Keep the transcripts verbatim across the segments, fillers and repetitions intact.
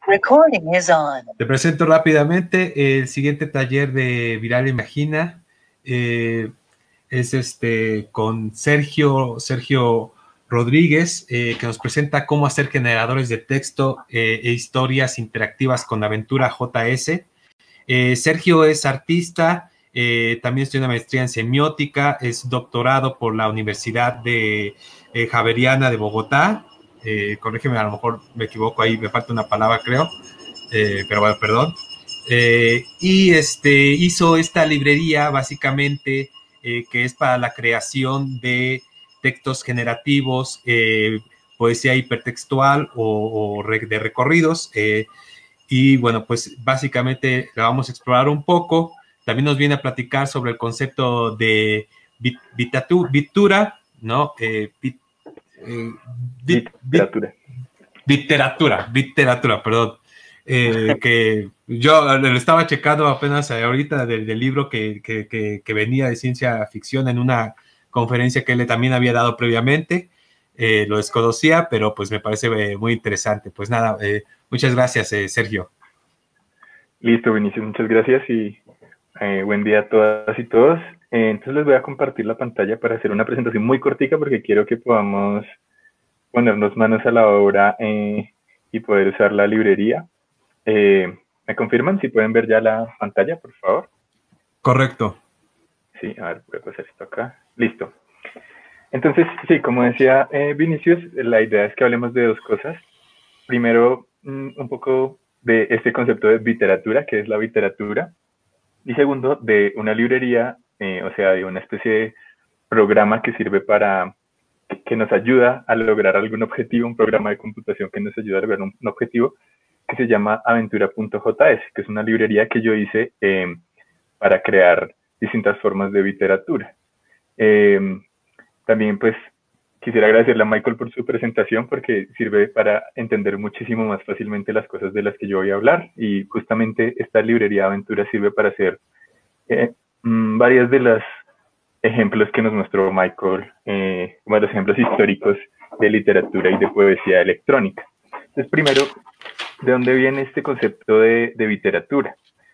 Recording is on. Te presento rápidamente el siguiente taller de Viral Imagina. Eh, es este con Sergio, Sergio Rodríguez, eh, que nos presenta cómo hacer generadores de texto eh, e historias interactivas con Aventura J S. Eh, Sergio es artista, eh, también estudia una maestría en semiótica, es doctorado por la Universidad de eh, Javeriana de Bogotá. Eh, corrígeme, a lo mejor me equivoco ahí, me falta una palabra, creo. Eh, pero bueno, perdón. Eh, y este, hizo esta librería básicamente eh, que es para la creación de textos generativos, eh, poesía hipertextual o, o re, de recorridos. Eh, y bueno, pues básicamente la vamos a explorar un poco. También nos viene a platicar sobre el concepto de bit, bitatu, bitura, ¿no? Eh, bit, eh, bit, literatura. Bit, literatura, literatura, perdón. Eh, que yo lo estaba checando apenas ahorita del, del libro que, que, que, que venía de ciencia ficción en una conferencia que él también había dado previamente. Eh, lo desconocía, pero pues me parece eh, muy interesante. Pues nada, eh, muchas gracias, eh, Sergio. Listo, Vinicius, muchas gracias y eh, buen día a todas y todos. Eh, entonces les voy a compartir la pantalla para hacer una presentación muy cortica porque quiero que podamos ponernos manos a la obra eh, y poder usar la librería. Eh, ¿Me confirman si pueden ver ya la pantalla, por favor? Correcto. Sí, a ver, voy a pasar esto acá. Listo. Entonces, sí, como decía eh, Vinicius, la idea es que hablemos de dos cosas. Primero, mm, un poco de este concepto de literatura, que es la literatura. Y segundo, de una librería, eh, o sea, de una especie de programa que sirve para, que, que nos ayuda a lograr algún objetivo, un programa de computación que nos ayuda a lograr un, un objetivo, que se llama aventura punto J S, que es una librería que yo hice eh, para crear distintas formas de literatura. Eh, también, pues, quisiera agradecerle a Michael por su presentación porque sirve para entender muchísimo más fácilmente las cosas de las que yo voy a hablar y justamente esta librería de aventura sirve para hacer eh, mmm, varias de los ejemplos que nos mostró Michael, eh, como los ejemplos históricos de literatura y de poesía electrónica. Entonces, primero, ¿de dónde viene este concepto de, de literatura?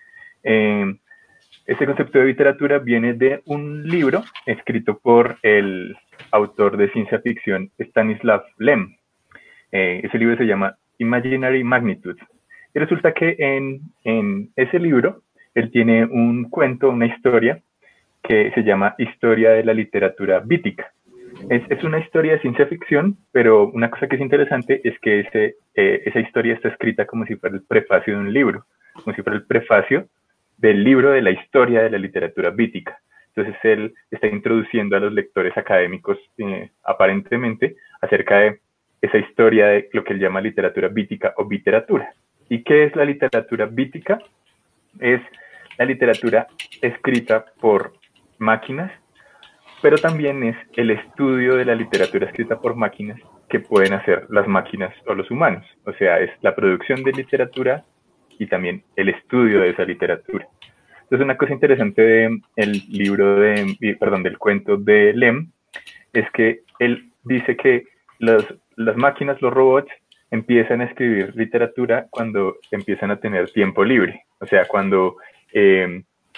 Eh, este concepto de literatura viene de un libro escrito por el autor de ciencia ficción Stanislav Lem. Eh, ese libro se llama Imaginary Magnitude. Y resulta que en, en ese libro él tiene un cuento, una historia que se llama Historia de la Literatura Bítica. Es, es una historia de ciencia ficción, pero una cosa que es interesante es que ese, eh, esa historia está escrita como si fuera el prefacio de un libro, como si fuera el prefacio del libro de la historia de la literatura bítica. Entonces él está introduciendo a los lectores académicos eh, aparentemente acerca de esa historia de lo que él llama literatura bítica o biteratura. ¿Y qué es la literatura bítica? Es la literatura escrita por máquinas, pero también es el estudio de la literatura escrita por máquinas que pueden hacer las máquinas o los humanos. O sea, es la producción de literatura y también el estudio de esa literatura. Entonces, una cosa interesante del libro de, perdón, del cuento de Lem es que él dice que los, las máquinas, los robots, empiezan a escribir literatura cuando empiezan a tener tiempo libre. O sea, cuando eh,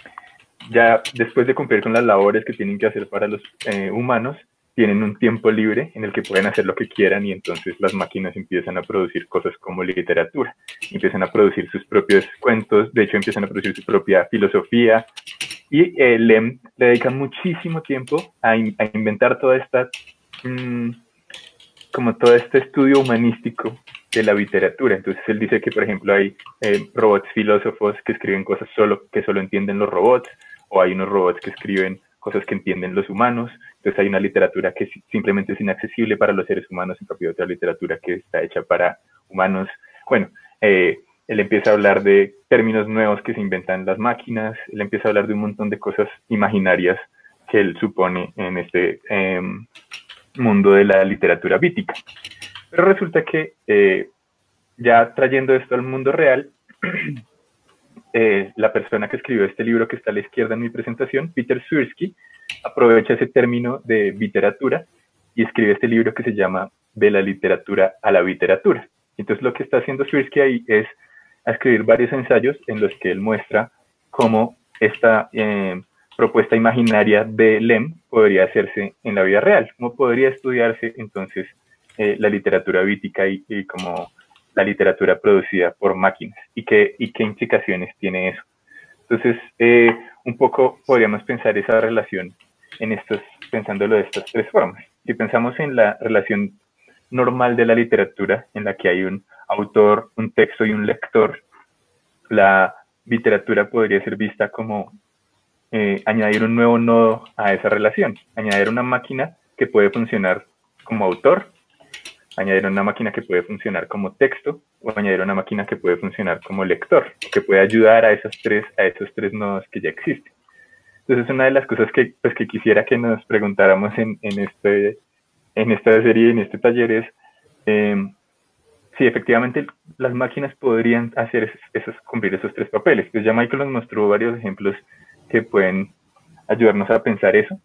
ya después de cumplir con las labores que tienen que hacer para los eh, humanos, tienen un tiempo libre en el que pueden hacer lo que quieran y entonces las máquinas empiezan a producir cosas como literatura, empiezan a producir sus propios cuentos, de hecho empiezan a producir su propia filosofía y eh, Lem le dedica muchísimo tiempo a, in a inventar toda esta, mmm, como todo este estudio humanístico de la literatura. Entonces él dice que, por ejemplo, hay eh, robots filósofos que escriben cosas solo, que solo entienden los robots, o hay unos robots que escriben cosas que entienden los humanos. Entonces hay una literatura que simplemente es inaccesible para los seres humanos, en cambio otra literatura que está hecha para humanos. Bueno, eh, él empieza a hablar de términos nuevos que se inventan las máquinas, él empieza a hablar de un montón de cosas imaginarias que él supone en este eh, mundo de la literatura bítica. Pero resulta que eh, ya trayendo esto al mundo real, Eh, la persona que escribió este libro que está a la izquierda en mi presentación, Peter Swirsky, aprovecha ese término de literatura y escribe este libro que se llama De la literatura a la literatura. Entonces lo que está haciendo Swirsky ahí es a escribir varios ensayos en los que él muestra cómo esta eh, propuesta imaginaria de Lem podría hacerse en la vida real, cómo podría estudiarse entonces eh, la literatura vítica y, y como la literatura producida por máquinas y qué, y qué implicaciones tiene eso. Entonces, eh, un poco podríamos pensar esa relación en estos, pensándolo de estas tres formas. Si pensamos en la relación normal de la literatura, en la que hay un autor, un texto y un lector, la literatura podría ser vista como eh, añadir un nuevo nodo a esa relación, añadir una máquina que puede funcionar como autor, añadir una máquina que puede funcionar como texto, o añadir una máquina que puede funcionar como lector, que puede ayudar a esos tres, a esos tres nodos que ya existen. Entonces, una de las cosas que, pues, que quisiera que nos preguntáramos en, en, este, en esta serie, en este taller, es eh, si efectivamente las máquinas podrían hacer esos, esos, cumplir esos tres papeles. Pues ya Michael nos mostró varios ejemplos que pueden ayudarnos a pensar eso.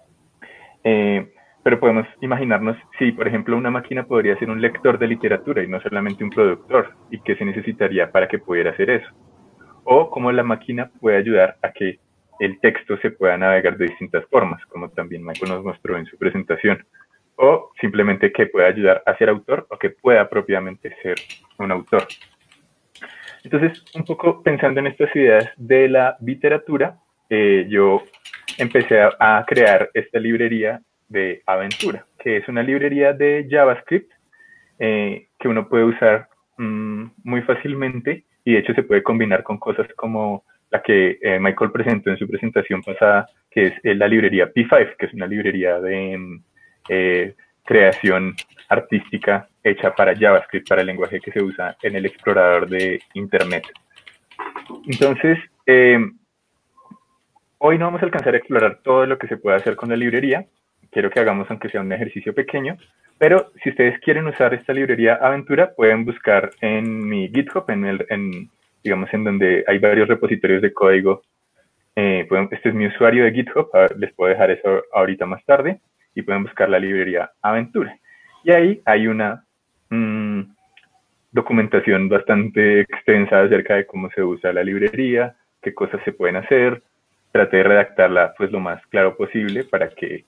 Eh, pero podemos imaginarnos si, por ejemplo, una máquina podría ser un lector de literatura y no solamente un productor, y qué se necesitaría para que pudiera hacer eso. O cómo la máquina puede ayudar a que el texto se pueda navegar de distintas formas, como también Michael nos mostró en su presentación. O simplemente que pueda ayudar a ser autor o que pueda propiamente ser un autor. Entonces, un poco pensando en estas ideas de la literatura, eh, yo empecé a, a crear esta librería de Aventura, que es una librería de JavaScript eh, que uno puede usar mmm, muy fácilmente, y de hecho se puede combinar con cosas como la que eh, Michael presentó en su presentación pasada, que es eh, la librería P cinco, que es una librería de eh, creación artística hecha para JavaScript, para el lenguaje que se usa en el explorador de Internet. Entonces, eh, hoy no vamos a alcanzar a explorar todo lo que se puede hacer con la librería. Quiero que hagamos aunque sea un ejercicio pequeño, pero si ustedes quieren usar esta librería Aventura, pueden buscar en mi GitHub, en, el, en digamos en donde hay varios repositorios de código. Eh, pueden, este es mi usuario de GitHub, ver, les puedo dejar eso ahorita más tarde, y pueden buscar la librería Aventura. Y ahí hay una mmm, documentación bastante extensa acerca de cómo se usa la librería, qué cosas se pueden hacer. Traté de redactarla pues lo más claro posible para que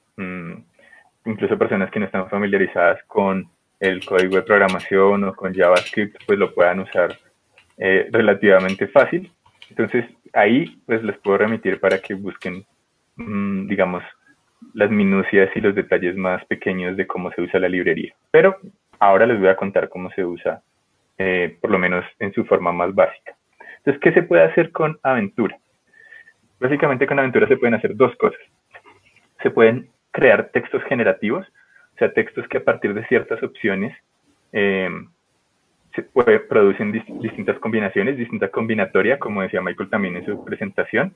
incluso personas que no están familiarizadas con el código de programación o con JavaScript, pues lo puedan usar eh, relativamente fácil. Entonces, ahí pues les puedo remitir para que busquen, mmm, digamos, las minucias y los detalles más pequeños de cómo se usa la librería. Pero ahora les voy a contar cómo se usa, eh, por lo menos en su forma más básica. Entonces, ¿qué se puede hacer con Aventura? Básicamente con Aventura se pueden hacer dos cosas. Se pueden crear textos generativos, o sea, textos que a partir de ciertas opciones eh, se puede, producen dist distintas combinaciones, distinta combinatoria, como decía Michael también en su presentación.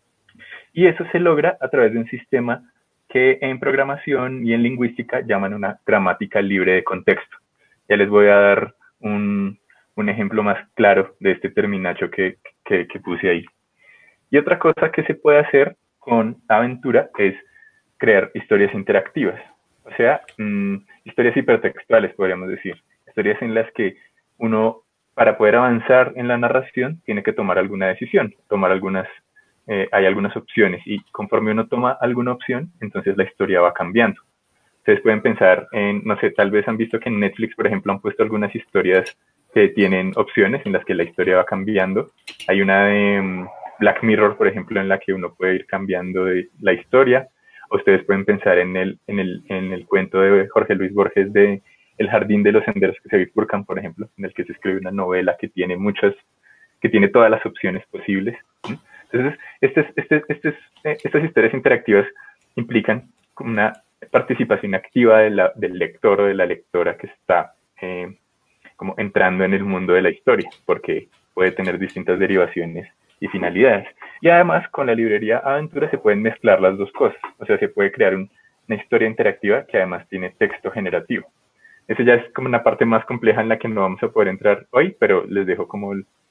Y eso se logra a través de un sistema que en programación y en lingüística llaman una gramática libre de contexto. Ya les voy a dar un, un ejemplo más claro de este terminacho que, que, que puse ahí. Y otra cosa que se puede hacer con Aventura es crear historias interactivas, o sea, mmm, historias hipertextuales, podríamos decir. Historias en las que uno, para poder avanzar en la narración, tiene que tomar alguna decisión, tomar algunas, eh, hay algunas opciones, y conforme uno toma alguna opción, entonces la historia va cambiando. Ustedes pueden pensar en, no sé, tal vez han visto que en Netflix, por ejemplo, han puesto algunas historias que tienen opciones en las que la historia va cambiando. Hay una de um, Black Mirror, por ejemplo, en la que uno puede ir cambiando de la historia. Ustedes pueden pensar en el, en, el, en el cuento de Jorge Luis Borges de El jardín de los senderos que se bifurcan, por ejemplo, en el que se escribe una novela que tiene muchas, que tiene todas las opciones posibles. Entonces, este, este, este, estas historias interactivas implican una participación activa de la, del lector o de la lectora que está eh, como entrando en el mundo de la historia, porque puede tener distintas derivaciones y finalidades. Y además, con la librería Aventura se pueden mezclar las dos cosas. O sea, se puede crear un, una historia interactiva que además tiene texto generativo. Eso ya es como una parte más compleja en la que no vamos a poder entrar hoy, pero les dejo como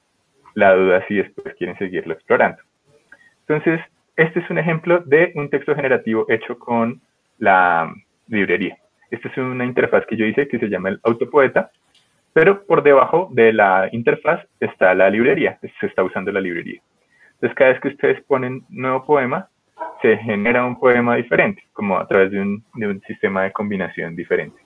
la duda si después quieren seguirlo explorando. Entonces, este es un ejemplo de un texto generativo hecho con la librería. Esta es una interfaz que yo hice que se llama el Autopoeta. pero por debajo de la interfaz está la librería, se está usando la librería. Entonces, cada vez que ustedes ponen nuevo poema, se genera un poema diferente, como a través de un, de un sistema de combinación diferente.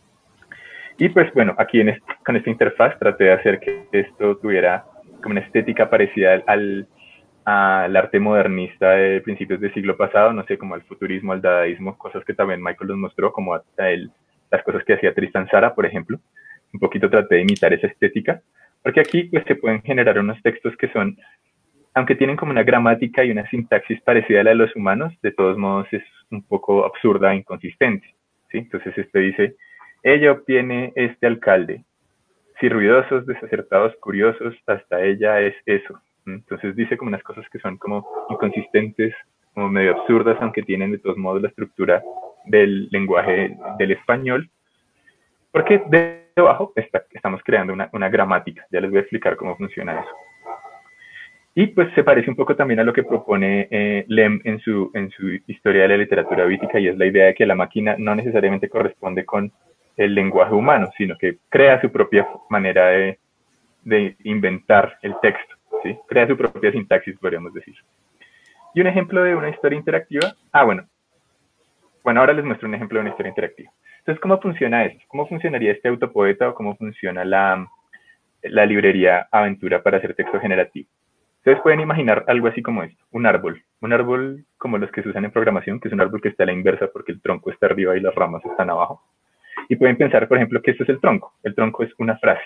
Y pues bueno, aquí en este, con esta interfaz traté de hacer que esto tuviera como una estética parecida al, al arte modernista de principios del siglo pasado, no sé, como al futurismo, al dadaísmo, cosas que también Michael nos mostró, como a, a el, las cosas que hacía Tristan Tzara, por ejemplo. Un poquito traté de imitar esa estética, porque aquí pues se pueden generar unos textos que son, aunque tienen como una gramática y una sintaxis parecida a la de los humanos, de todos modos es un poco absurda e inconsistente, ¿sí? Entonces este dice, ella obtiene este alcalde, si ruidosos, desacertados, curiosos, hasta ella es eso. Entonces dice como unas cosas que son como inconsistentes, como medio absurdas, aunque tienen de todos modos la estructura del lenguaje del español, porque debajo está, estamos creando una, una gramática. Ya les voy a explicar cómo funciona eso. Y pues se parece un poco también a lo que propone eh, Lem en su, en su historia de la literatura vítica, y es la idea de que la máquina no necesariamente corresponde con el lenguaje humano, sino que crea su propia manera de, de inventar el texto, ¿sí? Crea su propia sintaxis, podríamos decir. Y un ejemplo de una historia interactiva, ah, bueno, bueno, ahora les muestro un ejemplo de una historia interactiva. Entonces, ¿cómo funciona esto? ¿Cómo funcionaría este autopoeta o cómo funciona la, la librería Aventura para hacer texto generativo? Ustedes pueden imaginar algo así como esto, un árbol, un árbol como los que se usan en programación, que es un árbol que está a la inversa porque el tronco está arriba y las ramas están abajo. Y pueden pensar, por ejemplo, que esto es el tronco. El tronco es una frase.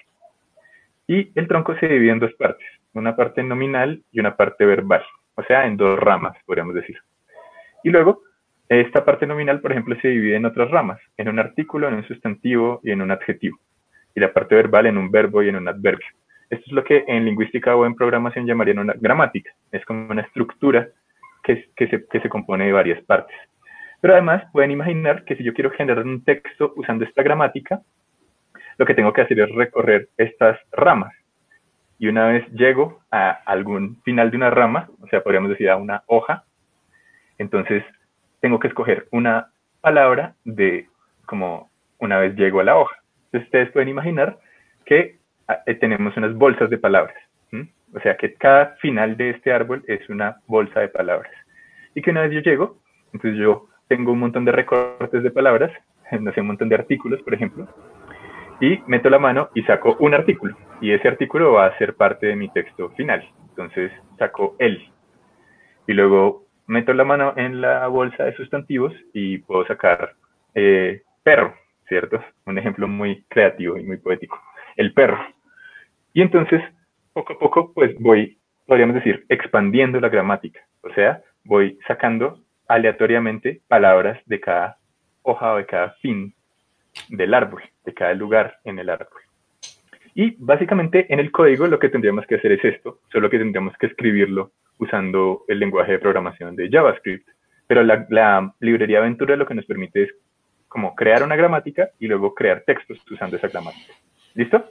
Y el tronco se divide en dos partes, una parte nominal y una parte verbal, o sea, en dos ramas, podríamos decir. Y luego, esta parte nominal, por ejemplo, se divide en otras ramas, en un artículo, en un sustantivo y en un adjetivo. Y la parte verbal en un verbo y en un adverbio. Esto es lo que en lingüística o en programación llamarían una gramática. Es como una estructura que, que, se, que se compone de varias partes. Pero además pueden imaginar que si yo quiero generar un texto usando esta gramática, lo que tengo que hacer es recorrer estas ramas. Y una vez llego a algún final de una rama, o sea, podríamos decir a una hoja, entonces tengo que escoger una palabra de como una vez llego a la hoja. Entonces ustedes pueden imaginar que eh, tenemos unas bolsas de palabras. ¿Mm? O sea, que cada final de este árbol es una bolsa de palabras. Y que una vez yo llego, entonces yo tengo un montón de recortes de palabras, no sé, un montón de artículos, por ejemplo, y meto la mano y saco un artículo, y ese artículo va a ser parte de mi texto final. Entonces saco él, y luego meto la mano en la bolsa de sustantivos y puedo sacar eh, perro, ¿cierto? Un ejemplo muy creativo y muy poético, el perro. Y entonces, poco a poco, pues voy, podríamos decir, expandiendo la gramática, o sea, voy sacando aleatoriamente palabras de cada hoja o de cada fin del árbol, de cada lugar en el árbol. Y básicamente en el código lo que tendríamos que hacer es esto, solo que tendríamos que escribirlo usando el lenguaje de programación de JavaScript. Pero la, la librería Aventura lo que nos permite es como crear una gramática y luego crear textos usando esa gramática. ¿Listo?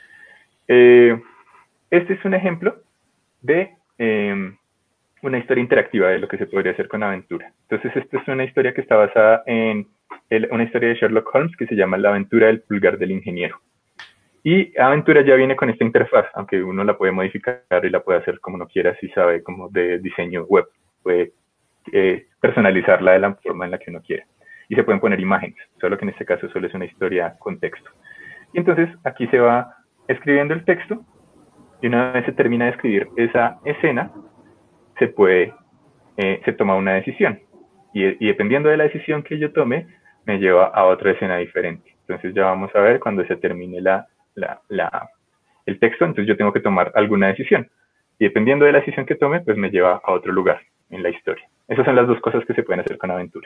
Eh, este es un ejemplo de eh, una historia interactiva de lo que se podría hacer con Aventura. Entonces, esta es una historia que está basada en el, una historia de Sherlock Holmes que se llama La aventura del pulgar del ingeniero. Y Aventura ya viene con esta interfaz, aunque uno la puede modificar y la puede hacer como uno quiera, si sabe como de diseño web. Puede eh, personalizarla de la forma en la que uno quiera. Y se pueden poner imágenes, solo que en este caso solo es una historia con texto. Y entonces aquí se va escribiendo el texto, y una vez se termina de escribir esa escena, se puede, eh, se toma una decisión. Y, y dependiendo de la decisión que yo tome, me lleva a otra escena diferente. Entonces ya vamos a ver cuando se termine la, la, la, el texto, entonces yo tengo que tomar alguna decisión. Y dependiendo de la decisión que tome, pues me lleva a otro lugar en la historia. Esas son las dos cosas que se pueden hacer con Aventura.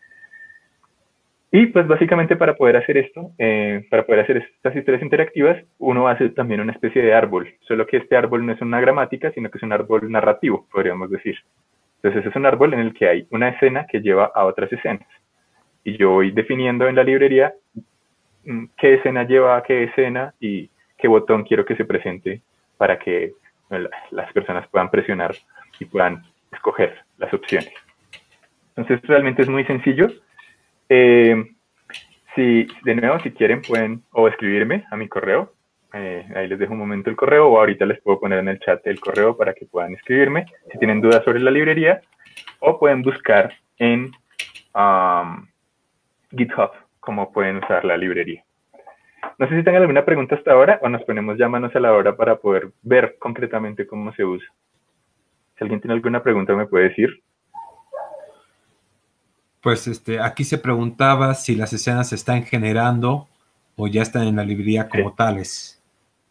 Y pues básicamente para poder hacer esto, eh, para poder hacer estas historias interactivas, uno hace también una especie de árbol, solo que este árbol no es una gramática, sino que es un árbol narrativo, podríamos decir. Entonces es un árbol en el que hay una escena que lleva a otras escenas. Y yo voy definiendo en la librería qué escena lleva a qué escena y qué botón quiero que se presente para que las personas puedan presionar y puedan escoger las opciones. Entonces realmente es muy sencillo. Eh, si, de nuevo, si quieren pueden o escribirme a mi correo Eh, ahí les dejo un momento el correo, o ahorita les puedo poner en el chat el correo para que puedan escribirme si tienen dudas sobre la librería, o pueden buscar en um, GitHub cómo pueden usar la librería. No sé si tengan alguna pregunta hasta ahora, o nos ponemos ya manos a la obra para poder ver concretamente cómo se usa. Si alguien tiene alguna pregunta me puede decir. Pues este, aquí se preguntaba si las escenas se están generando o ya están en la librería como sí. tales.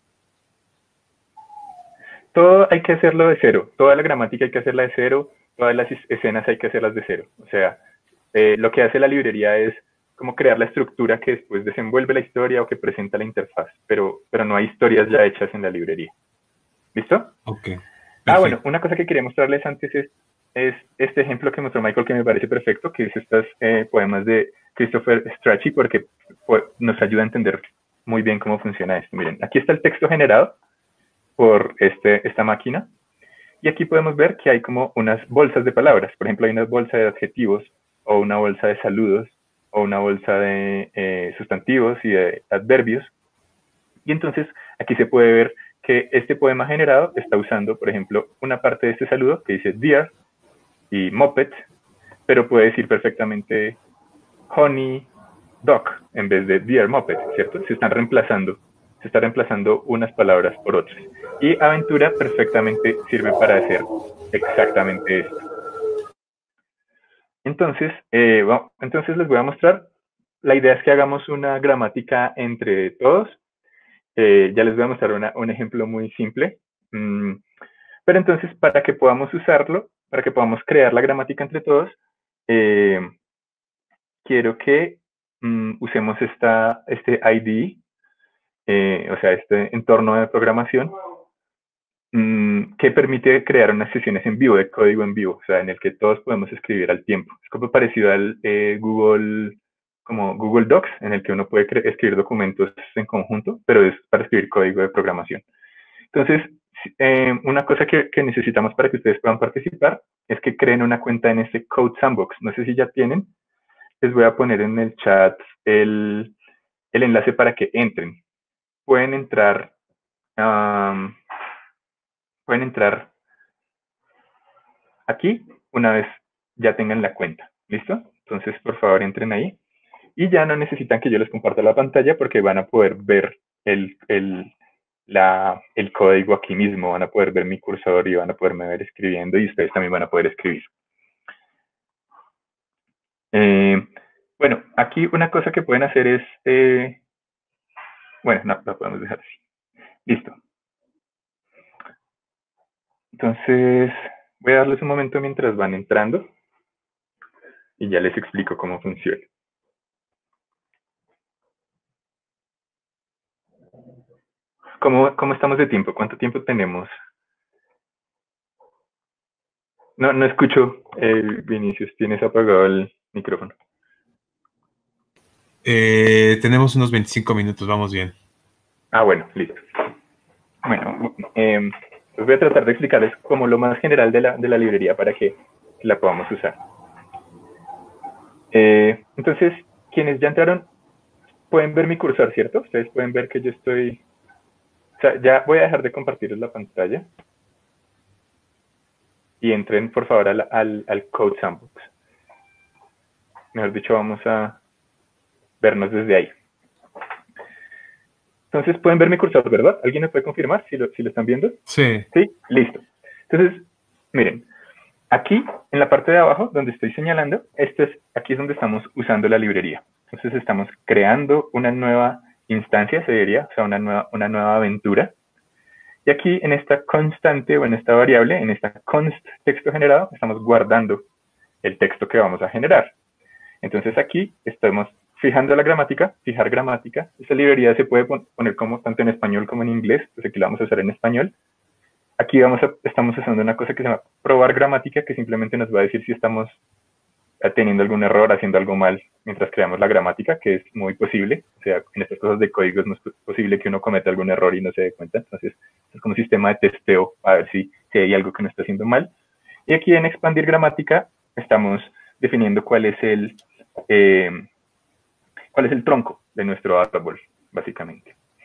Todo hay que hacerlo de cero. Toda la gramática hay que hacerla de cero. Todas las escenas hay que hacerlas de cero. O sea, eh, lo que hace la librería es como crear la estructura que después desenvuelve la historia o que presenta la interfaz. Pero, pero no hay historias ya hechas en la librería. ¿Listo? Ok. Ah, bueno, una cosa que quería mostrarles antes es, es este ejemplo que mostró Michael, que me parece perfecto, que es estos eh, poemas de Christopher Strachey, porque pues, nos ayuda a entender muy bien cómo funciona esto. Miren, aquí está el texto generado por este, esta máquina, y aquí podemos ver que hay como unas bolsas de palabras. Por ejemplo, hay una bolsa de adjetivos, o una bolsa de saludos, o una bolsa de eh, sustantivos y de adverbios. Y entonces aquí se puede ver que este poema generado está usando, por ejemplo, una parte de este saludo que dice dear y moped, pero puede decir perfectamente honey duck en vez de dear moped, ¿cierto? Se están reemplazando, se está reemplazando unas palabras por otras. Y aventura perfectamente sirve para hacer exactamente esto. Entonces, eh, bueno, entonces les voy a mostrar. La idea es que hagamos una gramática entre todos. Eh, ya les voy a mostrar una, un ejemplo muy simple. Mm, pero entonces, para que podamos usarlo, para que podamos crear la gramática entre todos, eh, quiero que mm, usemos esta, este I D E, eh, o sea, este entorno de programación, mm, que permite crear unas sesiones en vivo, de código en vivo, o sea, en el que todos podemos escribir al tiempo. Es como parecido al eh, Google, como Google Docs, en el que uno puede escribir documentos en conjunto, pero es para escribir código de programación. Entonces, eh, una cosa que, que necesitamos para que ustedes puedan participar es que creen una cuenta en este Code Sandbox. No sé si ya tienen. Les voy a poner en el chat el, el enlace para que entren. Pueden entrar, um, pueden entrar aquí una vez ya tengan la cuenta. ¿Listo? Entonces, por favor, entren ahí. Y ya no necesitan que yo les comparta la pantalla porque van a poder ver el, el, la, el código aquí mismo. Van a poder ver mi cursor y van a poderme ver escribiendo, y ustedes también van a poder escribir. Eh, bueno, aquí una cosa que pueden hacer es... Eh, bueno, no, lo podemos dejar así. Listo. Entonces, voy a darles un momento mientras van entrando y ya les explico cómo funciona. ¿Cómo, cómo estamos de tiempo? ¿Cuánto tiempo tenemos? No, no escucho, eh, Vinicius, tienes apagado el micrófono. Eh, tenemos unos veinticinco minutos, vamos bien. Ah, bueno, listo. Bueno, eh, pues voy a tratar de explicarles como lo más general de la, de la librería para que la podamos usar. Eh, entonces, quienes ya entraron pueden ver mi cursor, ¿cierto? Ustedes pueden ver que yo estoy... O sea, ya voy a dejar de compartirles la pantalla. Y entren, por favor, al, al, al Code Sandbox. Mejor dicho, vamos a vernos desde ahí. Entonces, pueden ver mi cursor, ¿verdad? ¿Alguien me puede confirmar si lo, si lo están viendo? Sí. Sí, listo. Entonces, miren, aquí, en la parte de abajo, donde estoy señalando, este es, aquí es donde estamos usando la librería. Entonces, estamos creando una nueva instancia, se diría, o sea, una nueva, una nueva aventura. Y aquí, en esta constante o en esta variable, en esta const texto generado, estamos guardando el texto que vamos a generar. Entonces, aquí estamos fijando la gramática, fijar gramática. Esta librería se puede poner como tanto en español como en inglés, pues aquí la vamos a hacer en español. Aquí vamos a, estamos usando una cosa que se llama probar gramática, que simplemente nos va a decir si estamos teniendo algún error, haciendo algo mal mientras creamos la gramática, que es muy posible. O sea, en estas cosas de código es muy posible que uno cometa algún error y no se dé cuenta. Entonces, es como un sistema de testeo a ver si, si hay algo que no está haciendo mal. Y aquí en expandir gramática estamos definiendo cuál es el, eh, cuál es el tronco de nuestro árbol, básicamente. ¿Mm?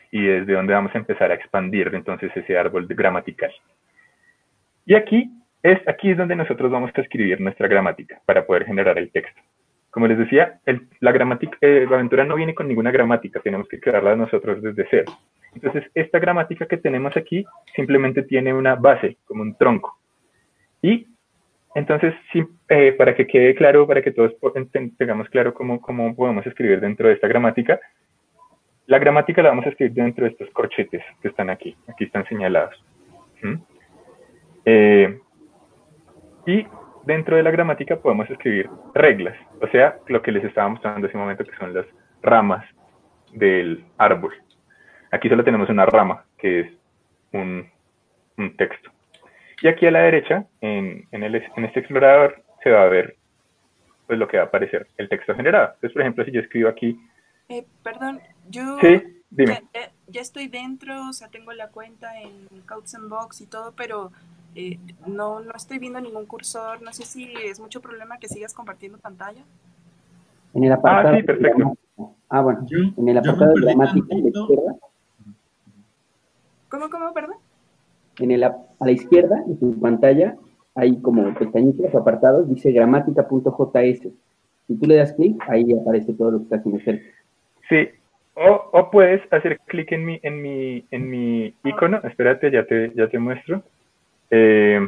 y desde donde vamos a empezar a expandir entonces ese árbol gramatical. Y aquí es, aquí es donde nosotros vamos a escribir nuestra gramática para poder generar el texto. Como les decía, el, la gramática, eh, la aventura no viene con ninguna gramática, tenemos que crearla nosotros desde cero. Entonces, esta gramática que tenemos aquí simplemente tiene una base, como un tronco. Y entonces, sí, eh, para que quede claro, para que todos tengamos claro cómo, cómo podemos escribir dentro de esta gramática, la gramática la vamos a escribir dentro de estos corchetes que están aquí. Aquí están señalados. ¿Mm? Eh, y dentro de la gramática podemos escribir reglas, o sea, lo que les estaba mostrando hace un momento, que son las ramas del árbol. Aquí solo tenemos una rama, que es un, un texto. Y aquí a la derecha, en, en, el, en este explorador, se va a ver pues, lo que va a aparecer, el texto generado. Entonces, por ejemplo, si yo escribo aquí... Eh, perdón, yo sí, dime. Ya, eh, ya estoy dentro, o sea, tengo la cuenta en Codes and Box y todo, pero eh, no, no estoy viendo ningún cursor. No sé si es mucho problema que sigas compartiendo pantalla. En el apartado ah, sí, perfecto. Ah, bueno, yo, en el apartado de gramática a la izquierda. ¿Cómo, cómo, perdón? En el, a la izquierda de tu pantalla hay como pestañitas o apartados, dice gramática.js. Si tú le das clic, ahí aparece todo lo que está haciendo cerca. Sí, o, o puedes hacer clic en mi, en mi, en mi icono. Espérate, ya te, ya te muestro. Eh,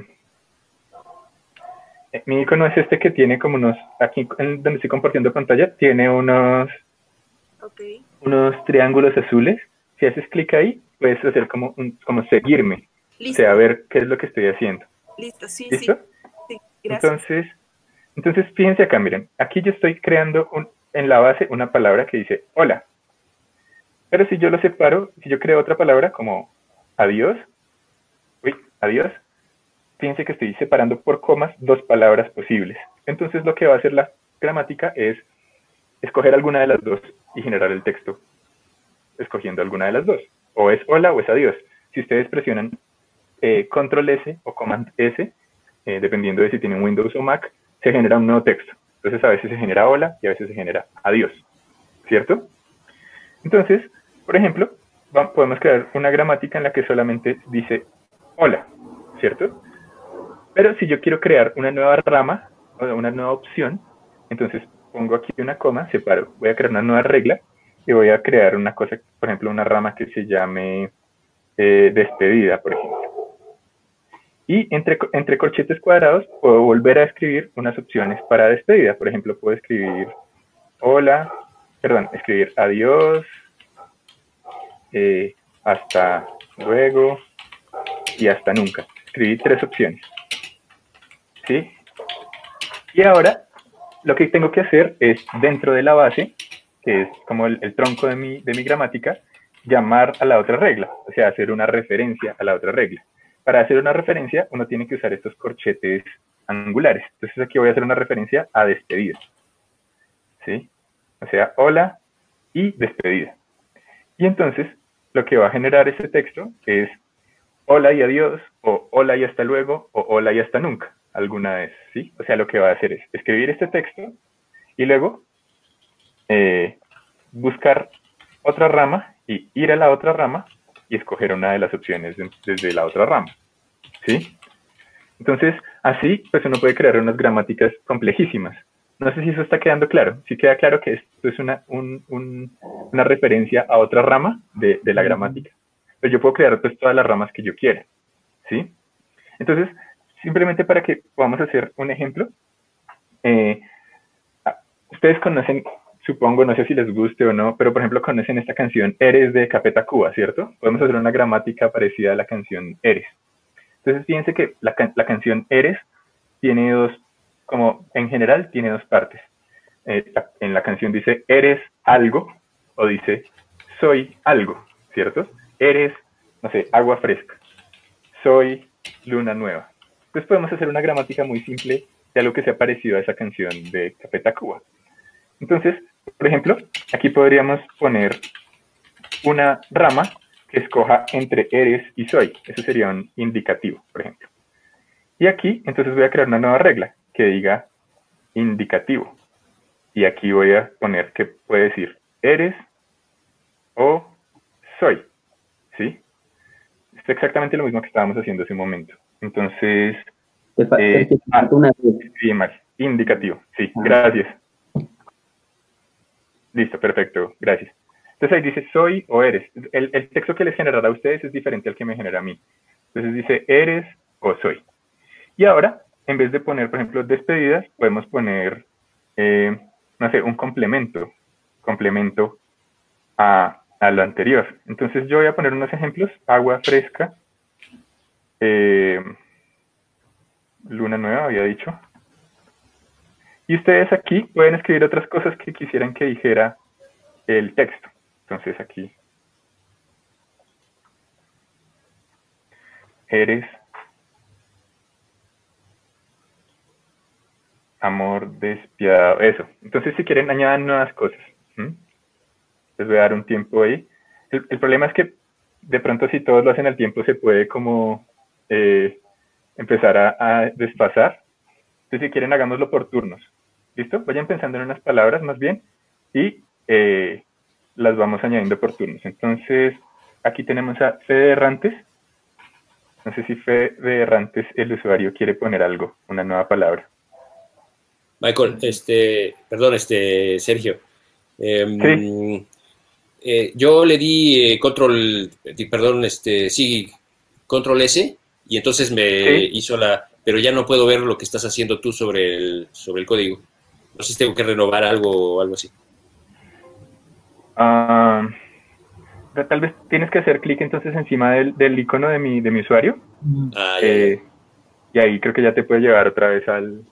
mi icono es este que tiene como unos, aquí en donde estoy compartiendo pantalla, tiene unos, okay. unos triángulos azules. Si haces clic ahí, puedes hacer como, un, como seguirme. Listo. O sea, a ver qué es lo que estoy haciendo. Listo, sí, ¿Listo? sí. sí gracias. Entonces, entonces, fíjense acá, miren. Aquí yo estoy creando un, en la base una palabra que dice hola. Pero si yo lo separo, si yo creo otra palabra como adiós, uy, adiós, fíjense que estoy separando por comas dos palabras posibles. Entonces lo que va a hacer la gramática es escoger alguna de las dos y generar el texto escogiendo alguna de las dos. O es hola o es adiós. Si ustedes presionan eh, control S o command S, eh, dependiendo de si tienen Windows o Mac, se genera un nuevo texto. Entonces a veces se genera hola y a veces se genera adiós. ¿Cierto? Entonces, por ejemplo, podemos crear una gramática en la que solamente dice hola, ¿cierto? Pero si yo quiero crear una nueva rama o una nueva opción, entonces pongo aquí una coma, separo, voy a crear una nueva regla y voy a crear una cosa, por ejemplo, una rama que se llame eh, despedida, por ejemplo. Y entre, entre corchetes cuadrados puedo volver a escribir unas opciones para despedida. Por ejemplo, puedo escribir hola, perdón, escribir adiós, Eh, hasta luego y hasta nunca. Escribí tres opciones. ¿Sí? Y ahora lo que tengo que hacer es, dentro de la base, que es como el, el tronco de mi, de mi gramática, llamar a la otra regla, o sea, hacer una referencia a la otra regla. Para hacer una referencia, uno tiene que usar estos corchetes angulares. Entonces aquí voy a hacer una referencia a despedida. ¿Sí? O sea, hola y despedida. Y entonces, lo que va a generar ese texto es hola y adiós, o hola y hasta luego, o hola y hasta nunca, alguna vez, ¿sí? O sea, lo que va a hacer es escribir este texto y luego eh, buscar otra rama y ir a la otra rama y escoger una de las opciones desde la otra rama, ¿sí? Entonces, así, pues uno puede crear unas gramáticas complejísimas. No sé si eso está quedando claro. Si queda claro que esto es una, un, un, una referencia a otra rama de, de la gramática. Pero yo puedo crear pues todas las ramas que yo quiera, ¿sí? Entonces, simplemente para que podamos hacer un ejemplo, eh, ustedes conocen, supongo, no sé si les guste o no, pero por ejemplo conocen esta canción Eres de Café Tacuba, ¿cierto? Podemos hacer una gramática parecida a la canción Eres. Entonces, fíjense que la, la canción Eres tiene dos, como en general, tiene dos partes. Eh, la, en la canción dice, eres algo, o dice, soy algo, ¿cierto? Eres, no sé, agua fresca. Soy luna nueva. Entonces podemos hacer una gramática muy simple de algo que sea parecido a esa canción de Café Tacuba. Entonces, por ejemplo, aquí podríamos poner una rama que escoja entre eres y soy. Eso sería un indicativo, por ejemplo. Y aquí, entonces voy a crear una nueva regla que diga indicativo. Y aquí voy a poner que puede decir eres o soy. ¿sí? Es exactamente lo mismo que estábamos haciendo hace un momento. Entonces, Te fa- eh, te ah, faltó una vez. escribí mal, indicativo, sí, Ah. gracias. Listo, perfecto, gracias. Entonces ahí dice soy o eres. El, el texto que les generará a ustedes es diferente al que me genera a mí. Entonces dice eres o soy. Y ahora, en vez de poner, por ejemplo, despedidas, podemos poner, eh, no sé, un complemento, complemento a, a lo anterior. Entonces yo voy a poner unos ejemplos, agua fresca, eh, luna nueva, había dicho. Y ustedes aquí pueden escribir otras cosas que quisieran que dijera el texto. Entonces aquí, eres amor despiadado, eso. Entonces si quieren añadan nuevas cosas. ¿Mm? Les voy a dar un tiempo ahí. El, el problema es que de pronto si todos lo hacen al tiempo se puede como eh, empezar a, a desfasar. Entonces si quieren hagámoslo por turnos. ¿Listo? Vayan pensando en unas palabras más bien y eh, las vamos añadiendo por turnos. Entonces aquí tenemos a Fede Errantes. No sé si Fede Errantes, el usuario, quiere poner algo, una nueva palabra. Michael, este, perdón, este, Sergio. Eh, Sí. eh, yo le di eh, control, eh, perdón, este, sí, control S, y entonces me Sí. hizo la, pero ya no puedo ver lo que estás haciendo tú sobre el, sobre el código. No sé si tengo que renovar algo o algo así. Uh, tal vez tienes que hacer clic entonces encima del, del icono de mi, de mi usuario. Ah, ya, eh, y ahí creo que ya te puede llevar otra vez al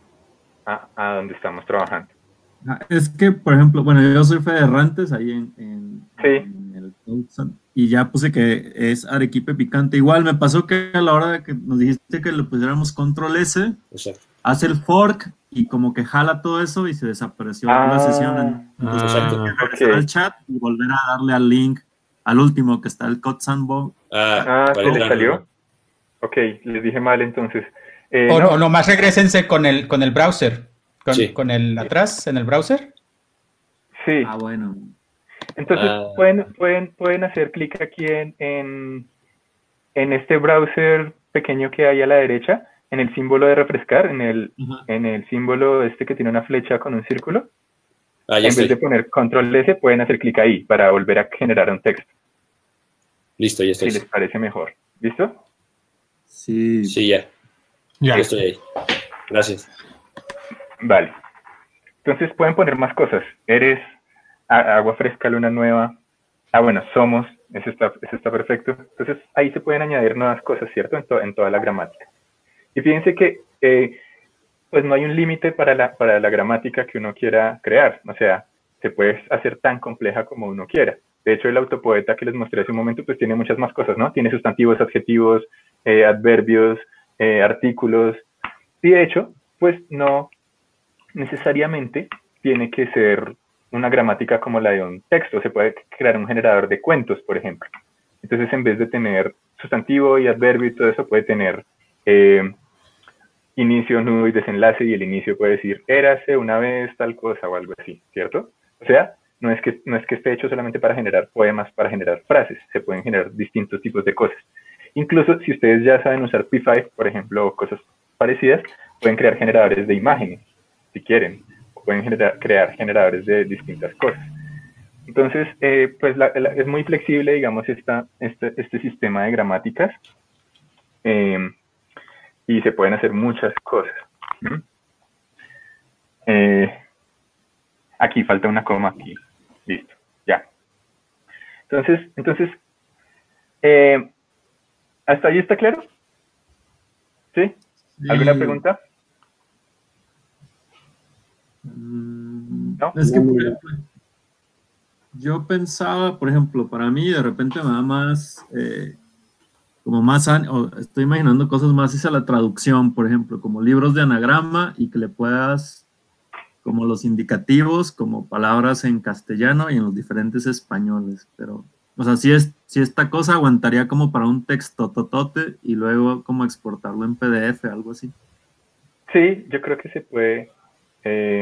a, a donde estamos trabajando. Es que, por ejemplo, bueno, yo soy Fede Errantes ahí en, en, Sí. en el Codesand, y ya puse que es Arequipe Picante. Igual me pasó que a la hora de que nos dijiste que le pusiéramos control S, ya. Exacto. hace el fork y como que jala todo eso y se desapareció Ah, la sesión. Entonces, ah, tengo que regresar ok. al chat y volver a darle al link, al último que está el Codesand. Ah, Ah, vale, ¿se les claro, salió? no. Ok, les dije mal entonces. Eh, O, no, o nomás regrésense con el, con el browser. Con, Sí. con el atrás, en el browser. sí. Ah, bueno. Entonces Ah. pueden, pueden, pueden hacer clic aquí en, en, en este browser pequeño que hay a la derecha, en el símbolo de refrescar, en el, Ajá. en el símbolo este que tiene una flecha con un círculo. Ah, ya En vez de estoy. poner control S, pueden hacer clic ahí para volver a generar un texto, Listo, ya si estoy. les parece mejor. ¿Listo? Sí. Sí, ya. ya. Ya estoy ahí. Gracias. Vale. Entonces pueden poner más cosas. Eres a- agua fresca, luna nueva. Ah, bueno, somos. Eso está, eso está perfecto. Entonces ahí se pueden añadir nuevas cosas, ¿cierto? En, to- en toda la gramática. Y fíjense que eh, pues no hay un límite para la, para la gramática que uno quiera crear. O sea, se puede hacer tan compleja como uno quiera. De hecho, el autopoeta que les mostré hace un momento, pues tiene muchas más cosas, ¿no? Tiene sustantivos, adjetivos, eh, adverbios, eh, artículos. Y de hecho, pues no necesariamente tiene que ser una gramática como la de un texto. Se puede crear un generador de cuentos, por ejemplo. Entonces, en vez de tener sustantivo y adverbio y todo eso, puede tener eh, inicio, nudo y desenlace, y el inicio puede decir, érase una vez tal cosa o algo así, ¿cierto? O sea, no es que, no es que esté hecho solamente para generar poemas, para generar frases, se pueden generar distintos tipos de cosas. Incluso si ustedes ya saben usar P cinco, por ejemplo, o cosas parecidas, pueden crear generadores de imágenes, si quieren, o pueden generar, crear generadores de distintas cosas. Entonces, eh, pues la, la, es muy flexible, digamos, esta, este, este sistema de gramáticas, eh, y se pueden hacer muchas cosas. ¿Mm? Eh, aquí falta una coma, aquí, listo, ya. Entonces, entonces, eh, ¿hasta ahí está claro? ¿Sí? ¿Alguna Sí. pregunta? Mm, ¿No? Es que, por ejemplo, yo pensaba, por ejemplo, para mí de repente me da más, eh, como más, an- o estoy imaginando cosas más hacia la traducción, por ejemplo, como libros de anagrama y que le puedas, como los indicativos, como palabras en castellano y en los diferentes españoles, pero, o sea, si, es, si esta cosa aguantaría como para un texto totote y luego como exportarlo en P D F, algo así. Sí, yo creo que se puede. Eh,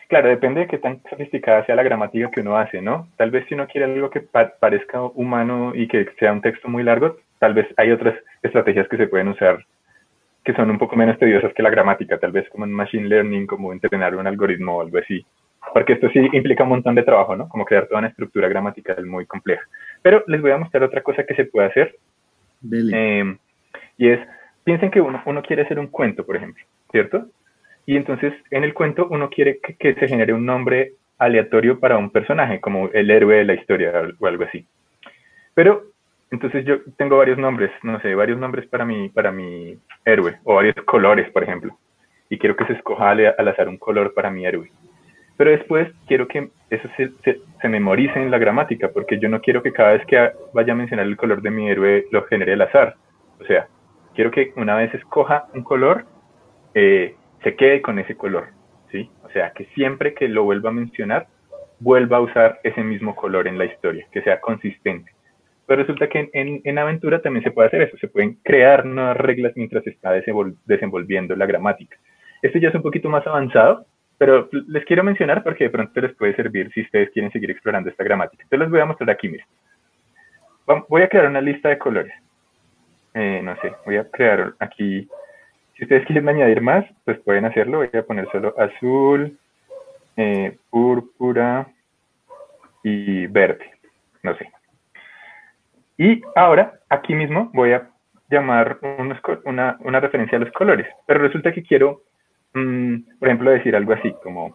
claro, depende de qué tan sofisticada sea la gramática que uno hace, ¿no? Tal vez si uno quiere algo que pa parezca humano y que sea un texto muy largo, tal vez hay otras estrategias que se pueden usar que son un poco menos tediosas que la gramática, tal vez como en machine learning, como entrenar un algoritmo o algo así. Porque esto sí implica un montón de trabajo, ¿no? Como crear toda una estructura gramatical muy compleja. Pero les voy a mostrar otra cosa que se puede hacer. Eh, y es, piensen que uno, uno quiere hacer un cuento, por ejemplo, ¿cierto? Y entonces en el cuento uno quiere que, que se genere un nombre aleatorio para un personaje, como el héroe de la historia o algo así. Pero entonces yo tengo varios nombres, no sé, varios nombres para mi, para mi héroe, o varios colores, por ejemplo. Y quiero que se escoja al, al azar un color para mi héroe. Pero después quiero que eso se, se, se memorice en la gramática, porque yo no quiero que cada vez que vaya a mencionar el color de mi héroe lo genere al azar. O sea, quiero que una vez escoja un color, eh, se quede con ese color, ¿sí? O sea, que siempre que lo vuelva a mencionar, vuelva a usar ese mismo color en la historia, que sea consistente. Pero resulta que en, en, en aventura también se puede hacer eso, se pueden crear nuevas reglas mientras se está desenvol desenvolviendo la gramática. Esto ya es un poquito más avanzado, pero les quiero mencionar porque de pronto les puede servir si ustedes quieren seguir explorando esta gramática. Entonces les voy a mostrar aquí mismo. Voy a crear una lista de colores. Eh, no sé, voy a crear aquí... Si ustedes quieren añadir más, pues pueden hacerlo. Voy a poner solo azul, eh, púrpura y verde. No sé. Y ahora, aquí mismo, voy a llamar unos, una, una referencia a los colores. Pero resulta que quiero, mmm, por ejemplo, decir algo así, como...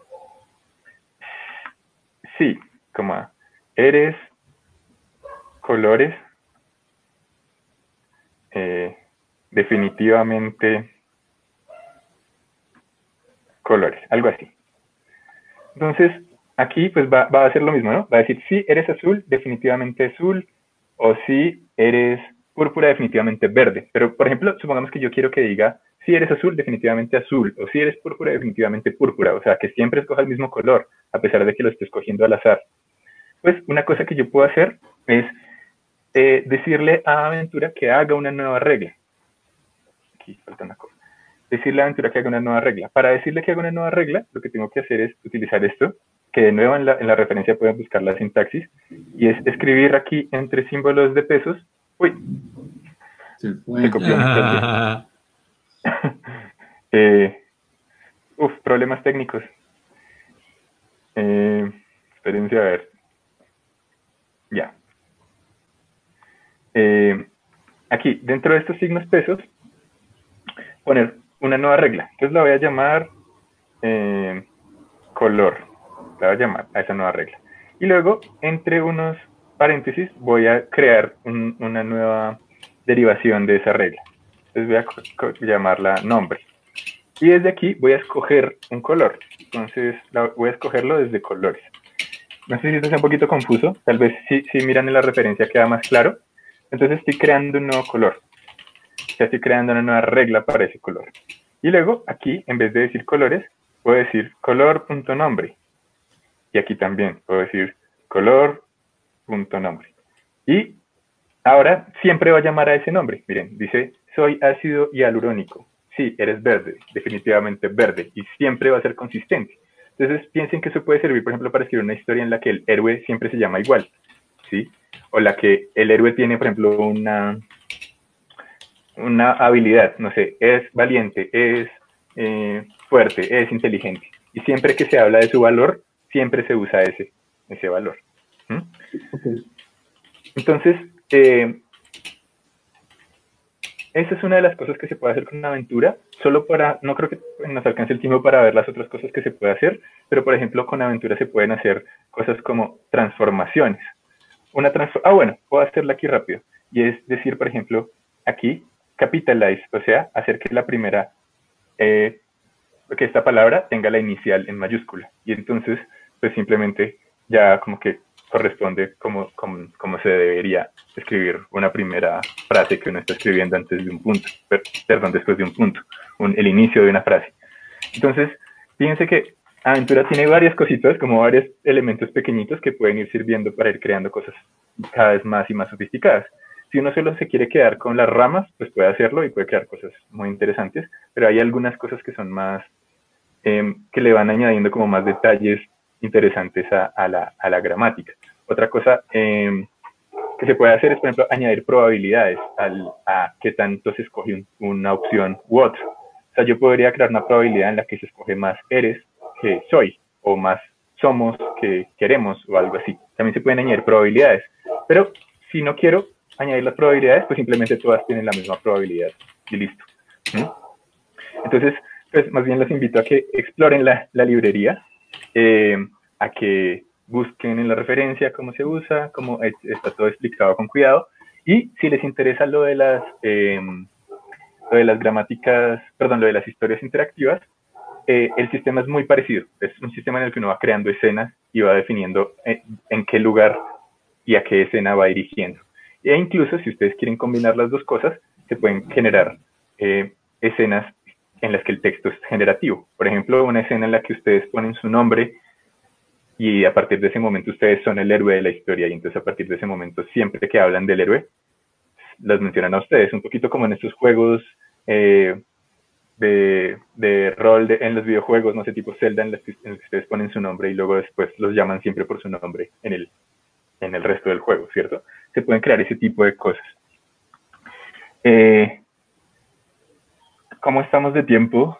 Sí, como eres colores eh, definitivamente... colores, algo así. Entonces, aquí pues va, va a hacer lo mismo, ¿no? Va a decir, sí, eres azul, definitivamente azul, o sí, eres púrpura, definitivamente verde. Pero, por ejemplo, supongamos que yo quiero que diga, sí, eres azul, definitivamente azul, o sí, eres púrpura, definitivamente púrpura. O sea, que siempre escoja el mismo color, a pesar de que lo esté escogiendo al azar. Pues, una cosa que yo puedo hacer es eh, decirle a Aventura que haga una nueva regla. Aquí falta una cosa. Decirle a Aventura que haga una nueva regla. Para decirle que haga una nueva regla, lo que tengo que hacer es utilizar esto, que de nuevo en la, en la referencia pueden buscar la sintaxis, y es escribir aquí entre símbolos de pesos. Uy, se, fue. se copió mi ah. eh, Uf, problemas técnicos. Eh, espérense a ver. Ya. Eh, aquí, dentro de estos signos pesos, poner una nueva regla. Entonces la voy a llamar eh, color. La voy a llamar a esa nueva regla. Y luego, entre unos paréntesis, voy a crear un, una nueva derivación de esa regla. Entonces voy a llamarla nombre. Y desde aquí voy a escoger un color. Entonces la, voy a escogerlo desde colores. No sé si esto es un poquito confuso. Tal vez si, si miran en la referencia queda más claro. Entonces estoy creando un nuevo color. Ya estoy creando una nueva regla para ese color. Y luego, aquí, en vez de decir colores, puedo decir color.nombre. Y aquí también puedo decir color.nombre. Y ahora siempre va a llamar a ese nombre. Miren, dice, soy ácido hialurónico. Sí, eres verde, definitivamente verde. Y siempre va a ser consistente. Entonces, piensen que eso puede servir, por ejemplo, para escribir una historia en la que el héroe siempre se llama igual. ¿Sí? O la que el héroe tiene, por ejemplo, una... una habilidad, no sé, es valiente, es eh, fuerte, es inteligente. Y siempre que se habla de su valor, siempre se usa ese, ese valor. ¿Mm? Okay. Entonces, eh, esa es una de las cosas que se puede hacer con una aventura, solo para, no creo que nos alcance el tiempo para ver las otras cosas que se puede hacer, pero por ejemplo con aventura se pueden hacer cosas como transformaciones. Una transform ah, bueno, puedo hacerla aquí rápido. Y es decir, por ejemplo, aquí, capitalize, o sea, hacer que la primera, eh, que esta palabra tenga la inicial en mayúscula. Y entonces, pues simplemente ya como que corresponde como, como, como se debería escribir una primera frase que uno está escribiendo antes de un punto, perdón, después de un punto, un, el inicio de una frase. Entonces, fíjense que Aventura tiene varias cositas, como varios elementos pequeñitos que pueden ir sirviendo para ir creando cosas cada vez más y más sofisticadas. Si uno solo se quiere quedar con las ramas, pues puede hacerlo y puede crear cosas muy interesantes, pero hay algunas cosas que son más, eh, que le van añadiendo como más detalles interesantes a, a, la, a la gramática. Otra cosa eh, que se puede hacer es, por ejemplo, añadir probabilidades al, a qué tanto se escoge un, una opción u otra. O sea, yo podría crear una probabilidad en la que se escoge más eres que soy, o más somos que queremos, o algo así. También se pueden añadir probabilidades. Pero si no quiero añadir las probabilidades, pues simplemente todas tienen la misma probabilidad y listo. ¿Mm? Entonces, pues más bien los invito a que exploren la, la librería, eh, a que busquen en la referencia cómo se usa, cómo es, está todo explicado con cuidado, y si les interesa lo de las, eh, lo de las gramáticas, perdón, lo de las historias interactivas, eh, el sistema es muy parecido. Es un sistema en el que uno va creando escenas y va definiendo en, en qué lugar y a qué escena va dirigiendo. E incluso, si ustedes quieren combinar las dos cosas, se pueden generar eh, escenas en las que el texto es generativo. Por ejemplo, una escena en la que ustedes ponen su nombre y a partir de ese momento ustedes son el héroe de la historia, y entonces a partir de ese momento siempre que hablan del héroe, las mencionan a ustedes, un poquito como en estos juegos eh, de, de rol de, en los videojuegos, no sé, tipo Zelda, en los, que, en los que ustedes ponen su nombre y luego después los llaman siempre por su nombre en el, en el resto del juego, ¿cierto? Se pueden crear ese tipo de cosas. Eh, ¿Cómo estamos de tiempo?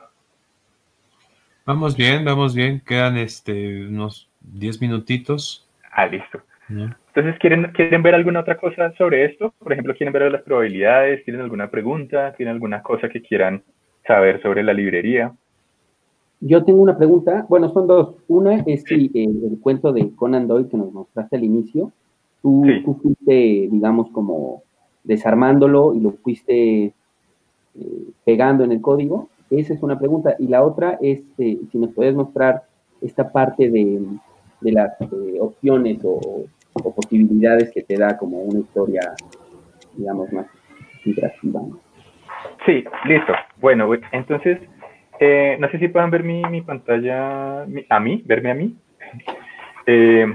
Vamos bien, vamos bien. Quedan este, unos diez minutitos. Ah, listo. ¿No? Entonces, ¿quieren, ¿quieren ver alguna otra cosa sobre esto? Por ejemplo, ¿quieren ver las probabilidades? ¿Tienen alguna pregunta? ¿Tienen alguna cosa que quieran saber sobre la librería? Yo tengo una pregunta. Bueno, son dos. Una es si eh, el cuento de Conan Doyle que nos mostraste al inicio, tú, Sí. tú fuiste, digamos, como desarmándolo y lo fuiste eh, pegando en el código. Esa es una pregunta. Y la otra es eh, si nos puedes mostrar esta parte de, de las eh, opciones o, o posibilidades que te da como una historia, digamos, más interactiva, ¿no? Sí, listo. Bueno, entonces, eh, no sé si puedan ver mi, mi pantalla, mi, a mí, verme a mí. Eh,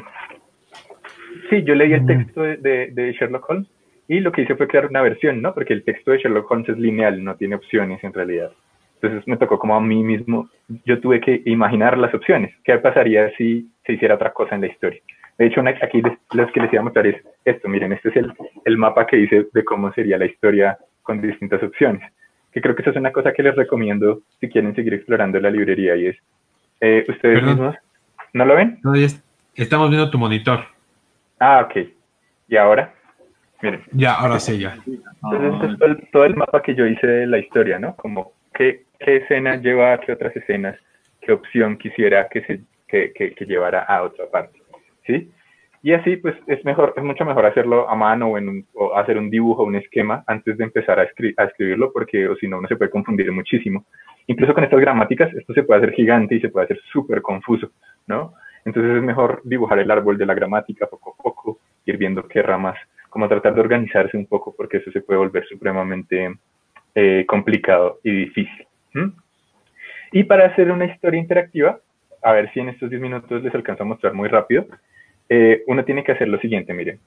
sí, yo leí el texto de, de, de Sherlock Holmes y lo que hice fue crear una versión, ¿no? Porque el texto de Sherlock Holmes es lineal, no tiene opciones en realidad. Entonces me tocó como a mí mismo, yo tuve que imaginar las opciones. ¿Qué pasaría si se hiciera otra cosa en la historia? De hecho, una, aquí los que les iba a mostrar es esto. Miren, este es el, el mapa que hice de cómo sería la historia con distintas opciones. Que creo que eso es una cosa que les recomiendo si quieren seguir explorando la librería, y es, eh, ustedes Perdón. mismos, ¿no lo ven? No, ya es- estamos viendo tu monitor. Ah, ok. ¿Y ahora? Miren. Ya, ahora sí, ya. Entonces, este es todo el, todo el mapa que yo hice de la historia, ¿no? Como qué, qué escena lleva a qué otras escenas, qué opción quisiera que, se, que, que, que llevara a otra parte, ¿sí? Y así, pues, es mejor, es mucho mejor hacerlo a mano o, en un, o hacer un dibujo, un esquema, antes de empezar a, escri a escribirlo, porque o si no, uno se puede confundir muchísimo. Incluso con estas gramáticas, esto se puede hacer gigante y se puede hacer súper confuso, ¿no? Entonces es mejor dibujar el árbol de la gramática poco a poco, ir viendo qué ramas, como tratar de organizarse un poco, porque eso se puede volver supremamente eh, complicado y difícil. ¿Mm? Y para hacer una historia interactiva, a ver si en estos diez minutos les alcanzo a mostrar muy rápido, eh, uno tiene que hacer lo siguiente, miren.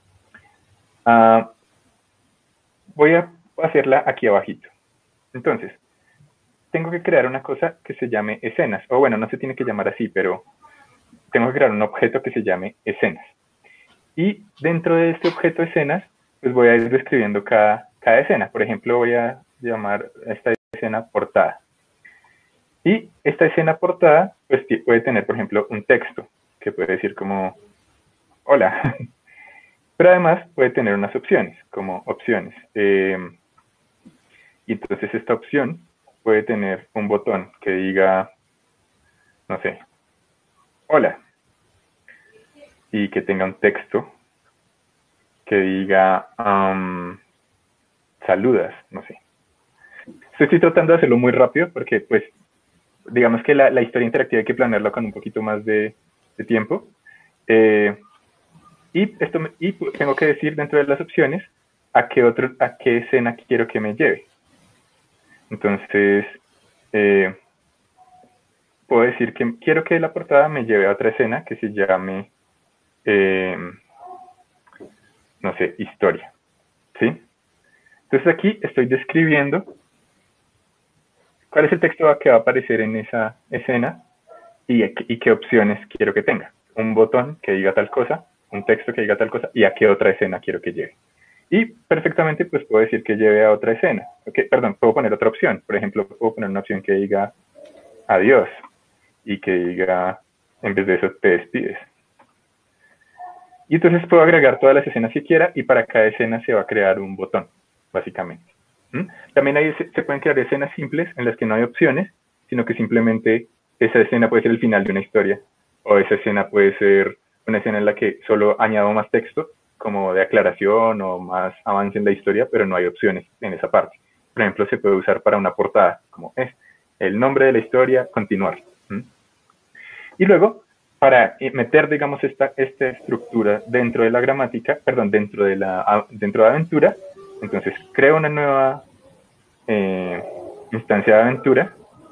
Uh, voy a hacerla aquí abajito. Entonces, tengo que crear una cosa que se llame escenas, o bueno, no se tiene que llamar así, pero tengo que crear un objeto que se llame escenas. Y dentro de este objeto escenas, pues voy a ir describiendo cada, cada escena. Por ejemplo, voy a llamar a esta escena portada. Y esta escena portada, pues puede tener, por ejemplo, un texto, que puede decir como, hola. Pero además puede tener unas opciones, como opciones. Eh, y entonces esta opción puede tener un botón que diga, no sé, hola. Y que tenga un texto que diga um, saludas, no sé. Estoy tratando de hacerlo muy rápido porque, pues, digamos que la, la historia interactiva hay que planearla con un poquito más de, de tiempo. Eh, y, esto me, y tengo que decir dentro de las opciones a qué, otro, a qué escena quiero que me lleve. Entonces, eh, puedo decir que quiero que la portada me lleve a otra escena que se llame... Eh, no sé, historia, ¿sí? Entonces aquí estoy describiendo cuál es el texto que va a aparecer en esa escena y, y qué opciones quiero que tenga. Un botón que diga tal cosa, un texto que diga tal cosa y a qué otra escena quiero que lleve. Y perfectamente pues puedo decir que lleve a otra escena. Okay, perdón, puedo poner otra opción. Por ejemplo, puedo poner una opción que diga adiós y que diga, en vez de eso, te despides. Y entonces puedo agregar todas las escenas que quiera y para cada escena se va a crear un botón, básicamente. ¿Mm? También ahí se, se pueden crear escenas simples en las que no hay opciones, sino que simplemente esa escena puede ser el final de una historia, o esa escena puede ser una escena en la que solo añado más texto, como de aclaración o más avance en la historia, pero no hay opciones en esa parte. Por ejemplo, se puede usar para una portada, como es el nombre de la historia, continuar. ¿Mm? Y luego, para meter, digamos, esta, esta estructura dentro de la gramática, perdón, dentro de la dentro de aventura, entonces creo una nueva eh, instancia de aventura.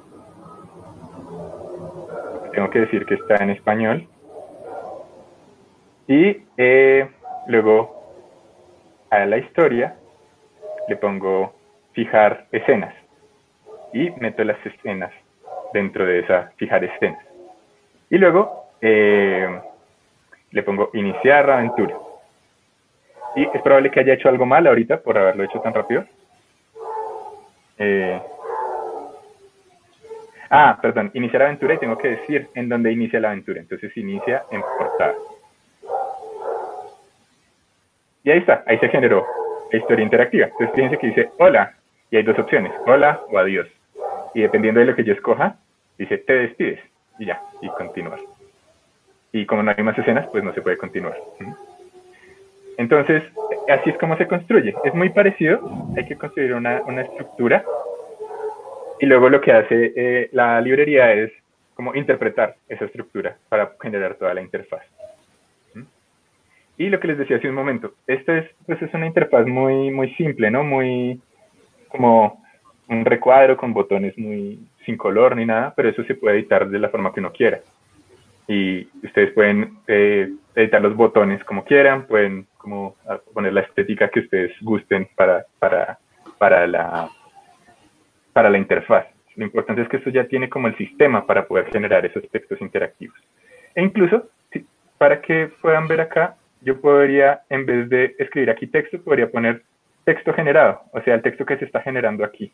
Tengo que decir que está en español. Y eh, luego a la historia le pongo fijar escenas. Y meto las escenas dentro de esa fijar escenas. Y luego eh, le pongo iniciar aventura. Y es probable que haya hecho algo mal ahorita por haberlo hecho tan rápido. Eh, ah, perdón, iniciar aventura y tengo que decir en dónde inicia la aventura. Entonces inicia en portada. Y ahí está, ahí se generó la historia interactiva. Entonces fíjense que dice hola y hay dos opciones, hola o adiós. Y dependiendo de lo que yo escoja, dice te despides y ya, y continuar. Y como no hay más escenas, pues no se puede continuar. Entonces, así es como se construye. Es muy parecido, hay que construir una, una estructura. Y luego lo que hace eh, la librería es como interpretar esa estructura para generar toda la interfaz. Y lo que les decía hace un momento, esta es, pues es una interfaz muy, muy simple, ¿no? Muy como un recuadro con botones muy sin color ni nada, pero eso se puede editar de la forma que uno quiera. Y ustedes pueden eh, editar los botones como quieran, pueden como poner la estética que ustedes gusten para, para, para, la, para la interfaz. Lo importante es que esto ya tiene como el sistema para poder generar esos textos interactivos. E incluso, si, para que puedan ver acá, yo podría, en vez de escribir aquí texto, podría poner texto generado, o sea, el texto que se está generando aquí.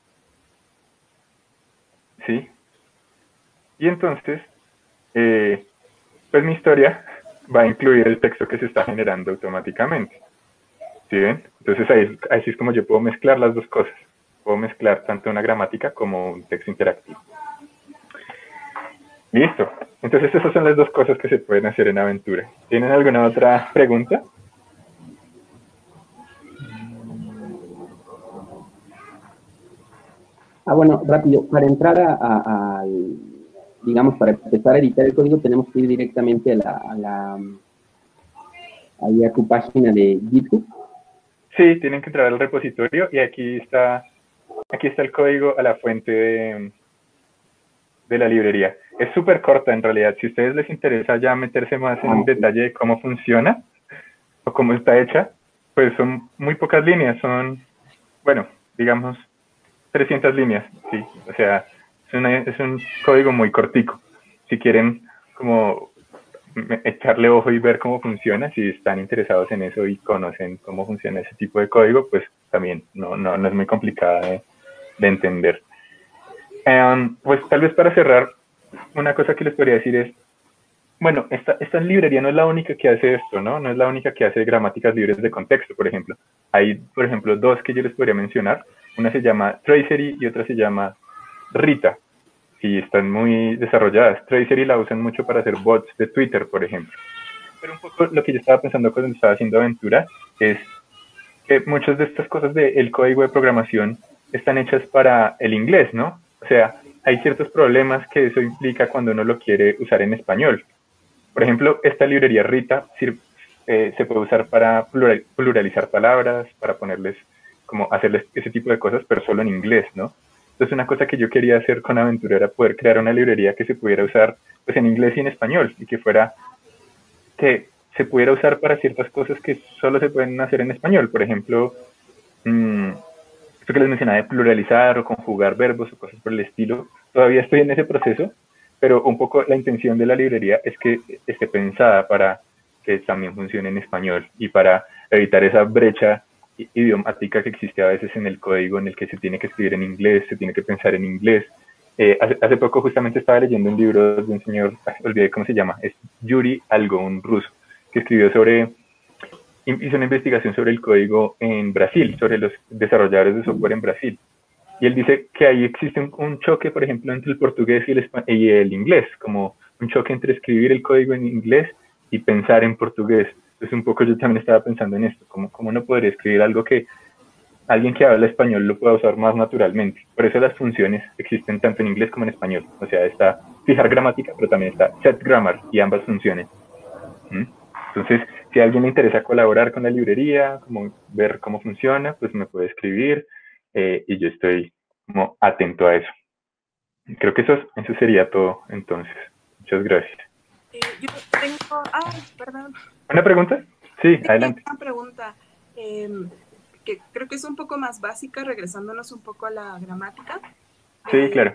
¿Sí? Y entonces, eh, pues mi historia va a incluir el texto que se está generando automáticamente. ¿Sí ven? Entonces ahí, así es como yo puedo mezclar las dos cosas. Puedo mezclar tanto una gramática como un texto interactivo. Listo. Entonces esas son las dos cosas que se pueden hacer en Aventura. ¿Tienen alguna otra pregunta? Ah, bueno, rápido. Para entrar a, a, a digamos, para empezar a editar el código, tenemos que ir directamente a la, a la ahí a tu página de GitHub. Sí, tienen que entrar al repositorio y aquí está, aquí está el código a la fuente de, de la librería. Es súper corta en realidad. Si a ustedes les interesa ya meterse más en un detalle de cómo funciona o cómo está hecha, pues son muy pocas líneas. Son, bueno, digamos, trescientas líneas. Sí, o sea, es, una, es un código muy cortico. Si quieren como echarle ojo y ver cómo funciona, si están interesados en eso y conocen cómo funciona ese tipo de código, pues también no, no, no es muy complicada de, de entender. Um, pues tal vez para cerrar, una cosa que les podría decir es, bueno, esta, esta librería no es la única que hace esto, ¿no? No es la única que hace gramáticas libres de contexto, por ejemplo. Hay, por ejemplo, dos que yo les podría mencionar. Una se llama Tracery y otra se llama Rita. Y están muy desarrolladas. Tracery la usan mucho para hacer bots de Twitter, por ejemplo. Pero un poco lo que yo estaba pensando cuando estaba haciendo Aventura es que muchas de estas cosas del código de programación están hechas para el inglés, ¿no? O sea, hay ciertos problemas que eso implica cuando uno lo quiere usar en español. Por ejemplo, esta librería Rita eh, se puede usar para plural, pluralizar palabras, para ponerles, como hacerles ese tipo de cosas, pero solo en inglés, ¿no? Entonces, una cosa que yo quería hacer con Aventura era poder crear una librería que se pudiera usar pues, en inglés y en español, y que fuera, que se pudiera usar para ciertas cosas que solo se pueden hacer en español. Por ejemplo, mmm, esto que les mencionaba de pluralizar o conjugar verbos o cosas por el estilo, todavía estoy en ese proceso, pero un poco la intención de la librería es que esté pensada para que también funcione en español y para evitar esa brecha idiomática que existe a veces en el código, en el que se tiene que escribir en inglés, se tiene que pensar en inglés. Eh, hace, hace poco justamente estaba leyendo un libro de un señor, olvidé cómo se llama, es Yuri algo, un ruso, que escribió sobre, hizo una investigación sobre el código en Brasil, sobre los desarrolladores de software en Brasil. Y él dice que ahí existe un, un choque, por ejemplo, entre el portugués y el, y el inglés, como un choque entre escribir el código en inglés y pensar en portugués. Entonces un poco yo también estaba pensando en esto, como cómo no podría escribir algo que alguien que habla español lo pueda usar más naturalmente. Por eso las funciones existen tanto en inglés como en español. O sea, está fijar gramática, pero también está set grammar y ambas funciones. ¿Mm? Entonces, si a alguien le interesa colaborar con la librería, como ver cómo funciona, pues me puede escribir eh, y yo estoy como atento a eso. Creo que eso, eso sería todo, entonces. Muchas gracias. Eh, yo tengo... Ah, perdón. ¿Una pregunta? Sí, Tengo adelante. una pregunta eh, que creo que es un poco más básica, regresándonos un poco a la gramática. Sí, Eh, claro.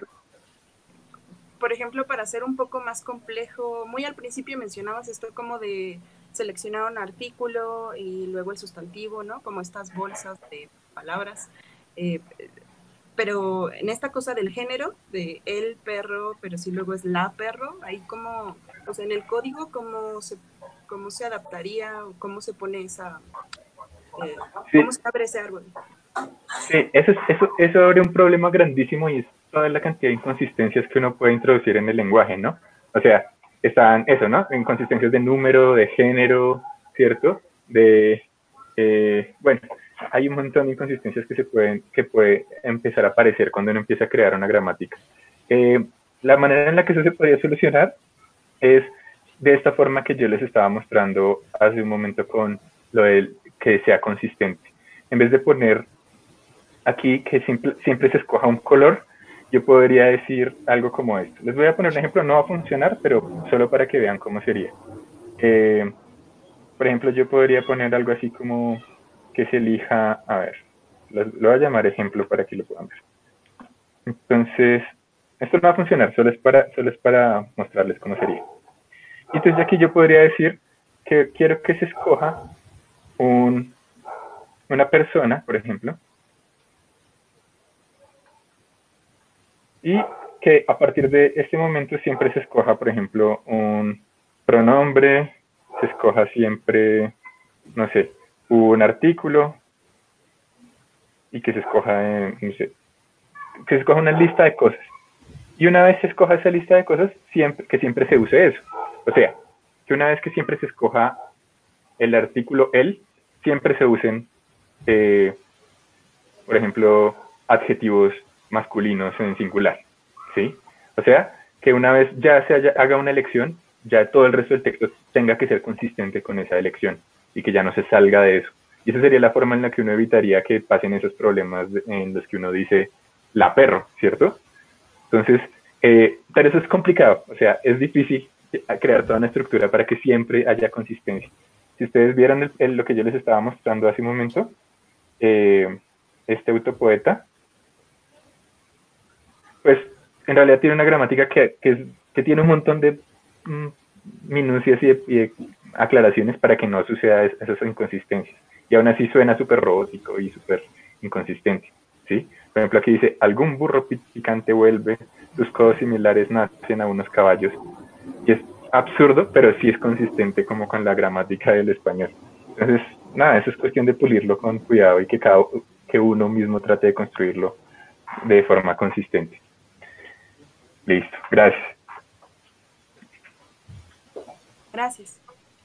Por ejemplo, para hacer un poco más complejo, muy al principio mencionabas esto como de seleccionar un artículo y luego el sustantivo, ¿no? Como estas bolsas de palabras. Eh, pero en esta cosa del género, de el perro, pero sí luego es la perro, ahí como, o sea, en el código, ¿cómo se, cómo se adaptaría o cómo se pone esa, eh, Sí. cómo se abre ese árbol? Sí, eso, es- eso, eso abre un problema grandísimo y es toda la cantidad de inconsistencias que uno puede introducir en el lenguaje, ¿no? O sea, están eso, ¿no? Inconsistencias de número, de género, ¿cierto? De, eh, bueno, hay un montón de inconsistencias que se pueden, que puede empezar a aparecer cuando uno empieza a crear una gramática. Eh, la manera en la que eso se podría solucionar es de esta forma que yo les estaba mostrando hace un momento con lo del que sea consistente. En vez de poner aquí que siempre, siempre se escoja un color, yo podría decir algo como esto. Les voy a poner un ejemplo, no va a funcionar, pero solo para que vean cómo sería. Eh, por ejemplo, yo podría poner algo así como que se elija, a ver, lo, lo voy a llamar ejemplo para que lo puedan ver. Entonces, esto no va a funcionar, solo es para, solo es para mostrarles cómo sería. Y entonces aquí yo podría decir que quiero que se escoja un, una persona, por ejemplo, y que a partir de este momento siempre se escoja, por ejemplo, un pronombre, se escoja siempre, no sé, un artículo, y que se escoja, eh, no sé, que se escoja una lista de cosas. Y una vez se escoja esa lista de cosas, siempre, que siempre se use eso. O sea, que una vez que siempre se escoja el artículo el, siempre se usen, eh, por ejemplo, adjetivos masculinos en singular, ¿sí? O sea, que una vez ya se haya, haga una elección, ya todo el resto del texto tenga que ser consistente con esa elección y que ya no se salga de eso. Y esa sería la forma en la que uno evitaría que pasen esos problemas en los que uno dice la perro, ¿cierto? Entonces, eh, pero eso es complicado, o sea, es difícil crear toda una estructura para que siempre haya consistencia. Si ustedes vieron el, el, lo que yo les estaba mostrando hace un momento, eh, este autopoeta, pues en realidad tiene una gramática que, que, es, que tiene un montón de mm, minucias y de, y de aclaraciones para que no suceda esas inconsistencias. Y aún así suena súper robótico y súper inconsistente, ¿sí? Por ejemplo, aquí dice, algún burro picante vuelve, sus codos similares nacen a unos caballos. Y es absurdo, pero sí es consistente como con la gramática del español. Entonces, nada, eso es cuestión de pulirlo con cuidado y que, cada, que uno mismo trate de construirlo de forma consistente. Listo, gracias. Gracias.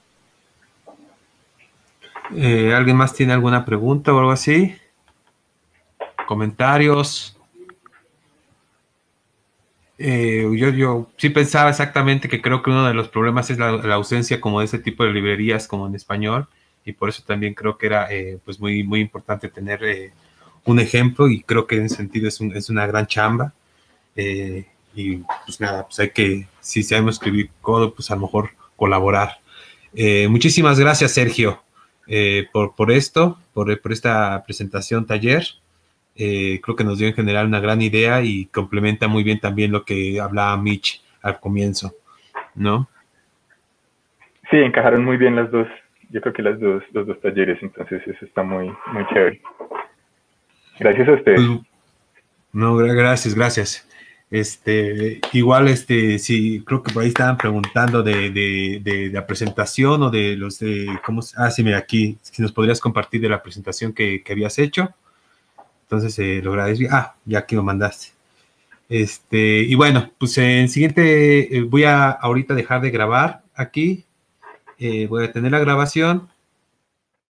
Eh, ¿Alguien más tiene alguna pregunta o algo así? ¿Comentarios? Eh, yo, yo sí pensaba exactamente que creo que uno de los problemas es la, la ausencia como de ese tipo de librerías como en español, y por eso también creo que era eh, pues muy, muy importante tener eh, un ejemplo, y creo que en ese sentido es, un, es una gran chamba. Eh, y pues nada, pues hay que, si sabemos escribir código, pues a lo mejor colaborar. Eh, muchísimas gracias, Sergio, eh, por, por esto, por, por esta presentación taller. Eh, creo que nos dio en general una gran idea y complementa muy bien también lo que hablaba Mitch al comienzo, ¿no? Sí, encajaron muy bien las dos, yo creo que las dos, los dos talleres, entonces eso está muy, muy chévere. Gracias a ustedes. Pues, no, gracias, gracias. Este, igual, este, sí, creo que por ahí estaban preguntando de, de, de la presentación o de los de, ¿cómo? Ah, sí, mira, aquí, si nos podrías compartir de la presentación que, que habías hecho. Entonces, eh, lo agradezco. Ah, ya aquí lo mandaste. Este, y bueno, pues en siguiente, eh, voy a ahorita dejar de grabar aquí. Eh, voy a tener la grabación